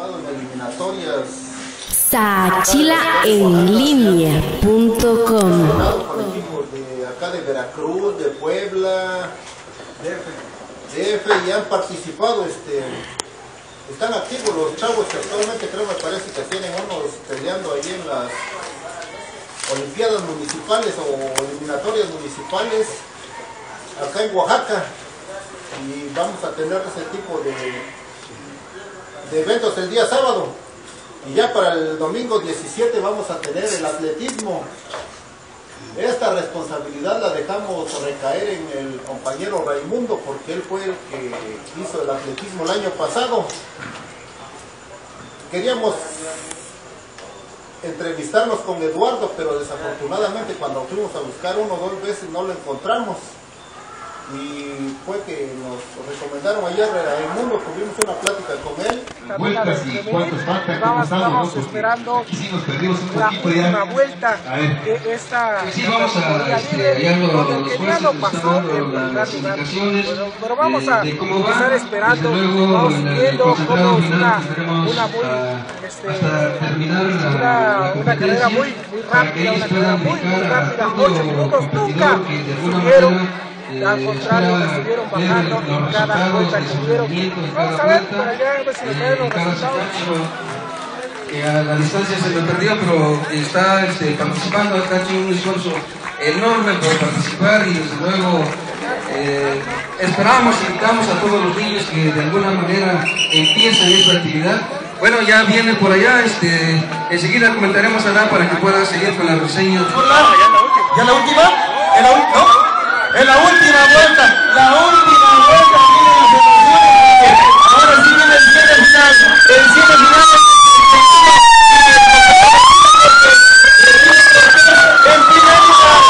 estado en eliminatorias. Sachilaenlinea.com. Con equipos de acá de Veracruz, de Puebla, DF, y han participado, están activos los chavos que actualmente creo me parece que tienen unos peleando ahí en las Olimpiadas municipales o eliminatorias municipales acá en Oaxaca, y vamos a tener ese tipo de eventos el día sábado, y ya para el domingo 17 vamos a tener el atletismo. Esta responsabilidad la dejamos recaer en el compañero Raimundo, porque él fue el que hizo el atletismo el año pasado. Queríamos entrevistarnos con Eduardo, pero desafortunadamente cuando fuimos a buscar 1 o 2 veces no lo encontramos, y fue que nos recomendaron ayer a Raimundo, tuvimos una plática con él. Vueltas y cuántos faltan, cómo estamos esperando sí nos perdimos un la poquito ya. última vuelta de esta sí, vamos a ya los no pasó las indicaciones pero vamos a de cómo va. estar esperando, Desde luego, vamos en el viendo concentrado cómo es final tendremos una muy hasta terminar una carrera muy rápida, una carrera muy rápida, 8 minutos nunca subieron. Al contrario, estuvieron bajando en cada vuelta que tuvieron. Vamos a ver por allá, a ver si nos traen los resultados. Que a la distancia se lo perdió, pero está participando, está haciendo un esfuerzo enorme por participar, y desde luego esperamos y invitamos a todos los niños que de alguna manera empiecen esta actividad. Bueno, ya viene por allá, enseguida comentaremos acá para que puedan seguir con la reseña. ¿Ya la última? ¿No? En la última vuelta, vienen las emociones. Ahora sí viene el cierre final. El cierre final. En primer lugar,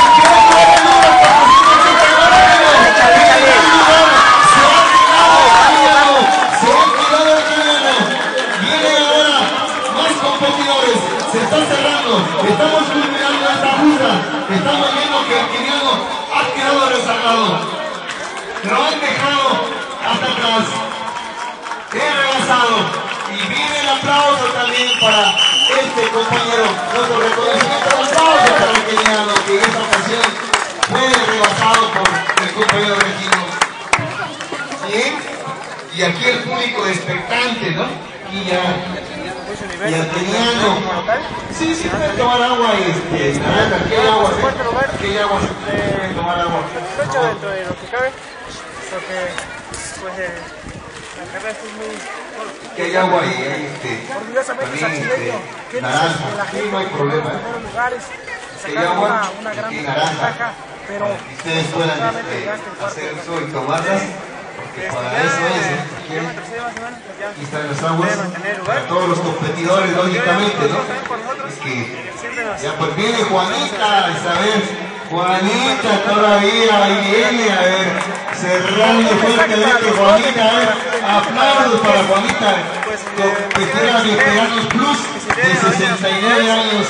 se ha quedado el camino. Vienen ahora más competidores. Se está cerrando. Estamos culminando esta ruta. Estamos viendo que el keniano ha quedado rezagado. Lo han dejado hasta atrás. He rebasado. Y viene el aplauso también para este compañero. Nuestro reconocimiento, el aplauso para el keniano, que en esta ocasión fue rebasado por el compañero Regino. Bien. Y aquí el público expectante, ¿no? Y el keniano. Sí, puede tomar agua, naranja. ¿Qué hay agua? ¿Qué hay agua? Tomar agua. Satisfecho dentro de lo que cabe, porque pues la carrera es muy... ¿Qué hay agua ahí? Orgullosamente sachileño, que naranja. la Sí, gente no hay en problema. los primeros lugares ¿Qué hay sacaron agua? una gran Aquí naranja. ventaja, pero Ustedes puedan hacer eso y tomarlas, porque para eso es, aquí están las aguas, para todos los competidores, lógicamente, ¿no? Es que ya pues viene Juanita, Isabel, Juanita todavía, ahí viene, a ver, cerrando fuertemente Juanita, a ver, aplausos para Juanita, competidora de Veteranos Plus, de 69 años,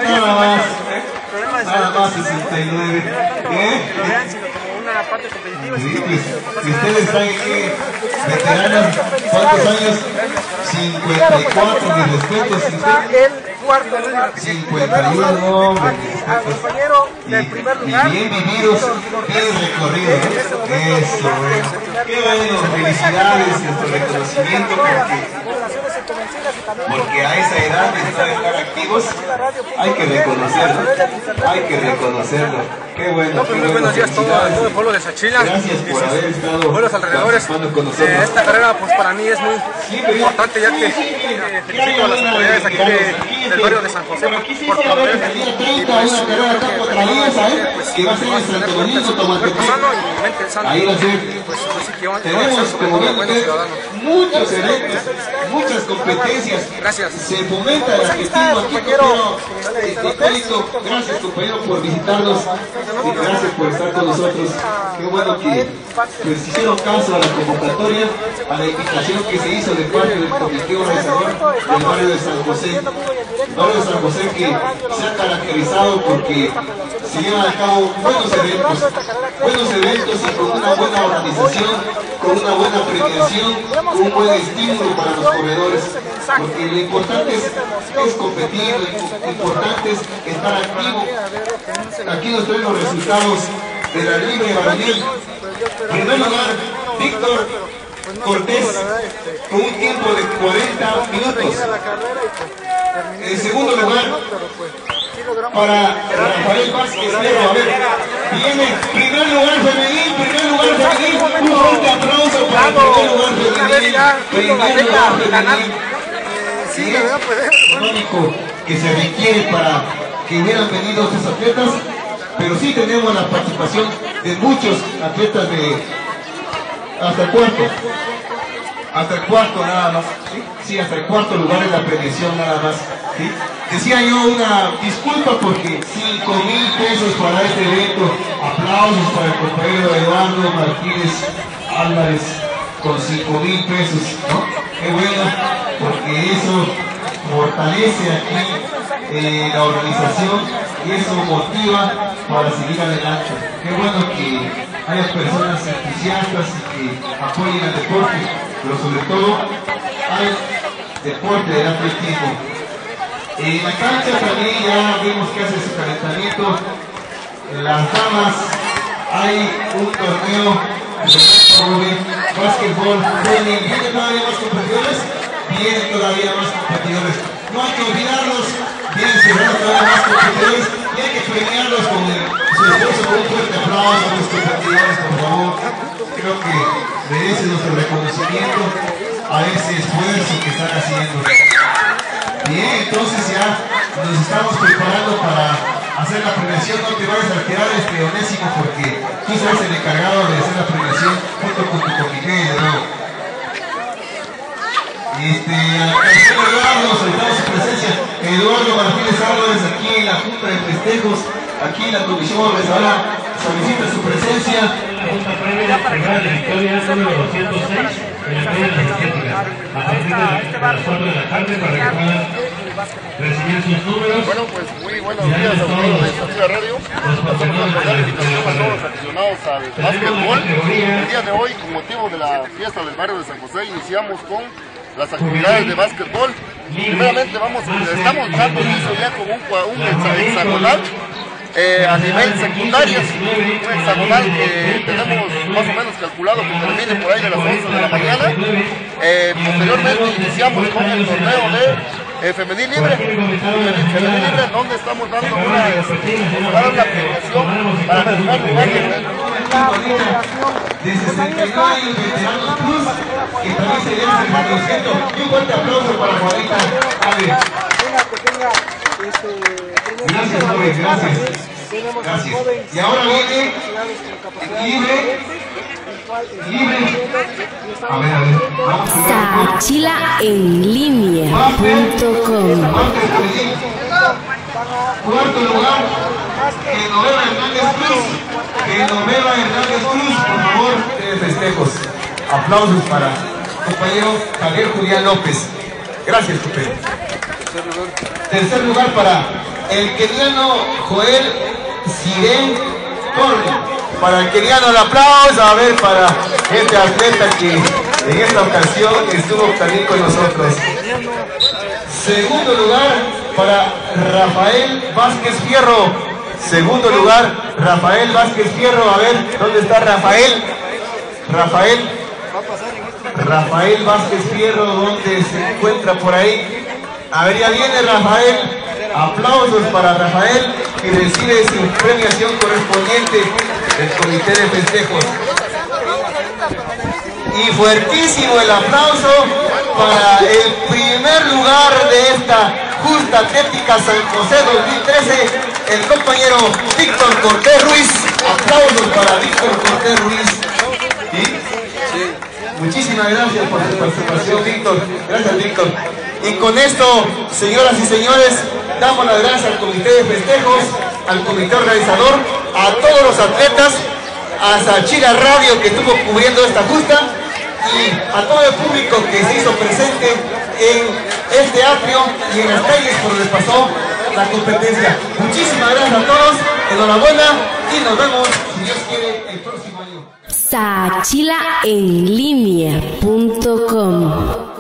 nada más 69, una parte competitiva. y ustedes saben que veteranos, ¿cuántos años? 54, mi respeto, Está el cuarto lugar. 51, hombre, Aquí al compañero del primer lugar. y bien vividos, bien recorridos, eso, qué bueno, felicidades, nuestro reconocimiento, porque a esa edad de estar activos, hay que reconocerlo, qué bueno. Muy buenos días a todo el pueblo de Sachila. Gracias por haber estado pueblos alrededores. participando con nosotros. Esta carrera pues para mí es muy importante, ya que felicito a las autoridades aquí del barrio de San José por promover, y pues yo creo que pues que va a ser en Santo Domingo, cuerpo sano y mente sana. Ahí va a ser. Y pues así que vamos a Tenemos, ser sobre como todo ven buenos ustedes, ciudadanos. muchos eventos, muchas competencias. Gracias. Se fomenta el atletismo aquí, compañero Hipólito. Gracias, compañero, por visitarnos y gracias por estar con nosotros. Qué bueno que pues hicieron caso a la convocatoria, a la invitación que se hizo de parte del comité organizador del barrio de San José. El barrio de San José que se ha caracterizado porque se llevan a cabo buenos eventos y con una buena organización, con una buena premiación, un buen estímulo para los corredores, porque lo importante es competir, lo importante es estar activo. Aquí nos traen los resultados de la libre varonil. En primer lugar, Víctor Cortés con un tiempo de 40 minutos. En segundo lugar, para Rafael Vázquez Fierro, a ver, viene primer lugar femenil, un fuerte aplauso para el primer lugar femenil, sí, lo único que se requiere para que hubieran venido estos atletas, pero sí tenemos la participación de muchos atletas hasta el cuarto nada más, sí, hasta el cuarto lugar en la premiación nada más, ¿sí? Decía yo una disculpa porque 5,000 pesos para este evento, aplausos para el compañero Eduardo Martínez Álvarez con 5,000 pesos, ¿no? Qué bueno, porque eso fortalece aquí la organización y eso motiva para seguir adelante. Qué bueno que haya personas entusiastas y que apoyen al deporte, pero sobre todo al deporte del atletismo. En la cancha también ya vimos que hace su calentamiento. Las damas, hay un torneo de básquetbol. ¿Vienen todavía más competidores? Vienen todavía más competidores. No hay que olvidarlos. Vienen todavía más competidores y hay que premiarlos con su esfuerzo, con un fuerte aplauso a los competidores, por favor. Creo que merecen nuestro reconocimiento a ese esfuerzo que están haciendo. Bien, entonces ya nos estamos preparando para hacer la premiación. No te vayas a quedar, Onésimo, porque tú serás el encargado de hacer la premiación junto con tu comité de nuevo. En primer lugar nos solicitamos su presencia Eduardo Martínez Álvarez aquí en la Junta de Festejos, aquí en la Comisión Organizadora solicita su presencia. La Junta previa de victoria número 206 en la calle de las estéticas, a partir de las 4 de la tarde para que puedan recibir sus números. Bueno, pues muy buenos días a todos de Sativa Radio. Hacemos una cordial invitación a todos los aficionados al básquetbol. El día de hoy, con motivo de la fiesta del barrio de San José, iniciamos con las actividades de básquetbol. Primeramente estamos dando inicio ya con un hexagonal a nivel secundario, un hexagonal que tenemos más o menos calculado que termine por ahí de las 11 de la mañana. Posteriormente iniciamos con el torneo de femenil libre, donde estamos dando una premiación para el primer lugar de 69 años veteranos plus, que también se lleva el reconocimiento. Y un fuerte aplauso para Juanita. Gracias, joven, gracias. Gracias. Y ahora viene libre. A ver. Sachilaenlinea.com. Cuarto lugar, Genoveva Hernández Cruz, por favor, de festejos. Aplausos para el compañero Javier Julián López. Gracias, compañero. Tercer lugar para el keniano Joel Siren Torre. Para el keniano el aplauso, a ver, para este atleta que en esta ocasión estuvo también con nosotros. Segundo lugar para Rafael Vázquez Fierro. Segundo lugar, Rafael Vázquez Fierro. A ver, ¿dónde está Rafael? Rafael Vázquez Fierro, ¿dónde se encuentra por ahí? A ver, ya viene Rafael. Aplausos para Rafael, que recibe su premiación correspondiente del Comité de Festejos. Y fuertísimo el aplauso para el primer lugar de esta Justa Atlética San José 2013, el compañero Víctor Cortés Ruiz. Aplausos para Víctor Cortés Ruiz. ¿Sí? Muchísimas gracias por su participación, Víctor. Gracias, Víctor. Y con esto, señoras y señores, damos las gracias al Comité de Festejos, al Comité Organizador, a todos los atletas, a Sachila Radio que estuvo cubriendo esta justa y a todo el público que se hizo presente en este atrio y en las calles por donde pasó la competencia. Muchísimas gracias a todos. enhorabuena y nos vemos, si Dios quiere, el próximo año. Sachilaenlinea.com